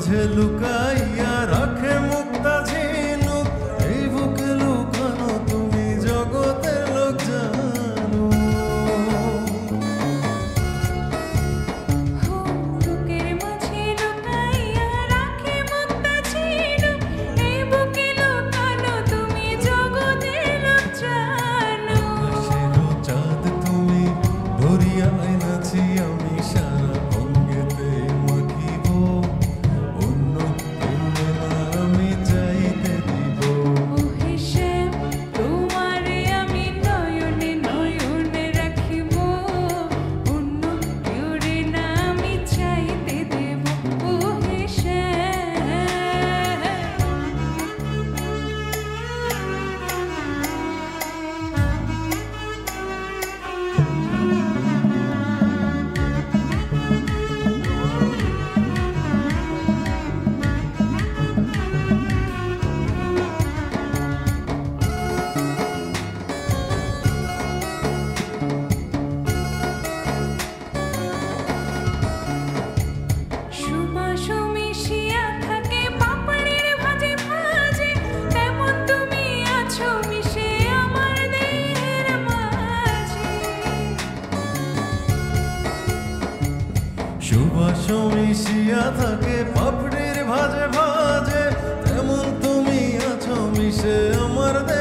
মাঝে লুকাইয়া রাখে মুক্তা ঝিনুক, এই বুকে লুকানো তুমি জগতের লোক জানো। বুকের মাঝে লুকাইয়া রাখে মুক্তা ঝিনুক, এই বুকে লুকানো তুমি জগতের লোক জানো। আকাশেরও চাঁদ তুমি, ধরিয়া আইনাছি আমি সারা অঙ্গেতে মাখিব, অন্য কেউ না আমি চাইতে দিব। ওহে শ্যাম, তোমারে আমি নয়নে নয়নে রাখিব, অন্য কেউরে না আমি চাইতে দেব। ওহে সুবাস মিশিয়া থাকে পাপড়ির ভাজে ভাজে, তেমন তুমি আছো মিশে আমার দেহের মাঝে। সুবাস মিশিয়া থাকে পাপড়ির ভাজে ভাজে, তেমন তুমি আছো মিশে আমার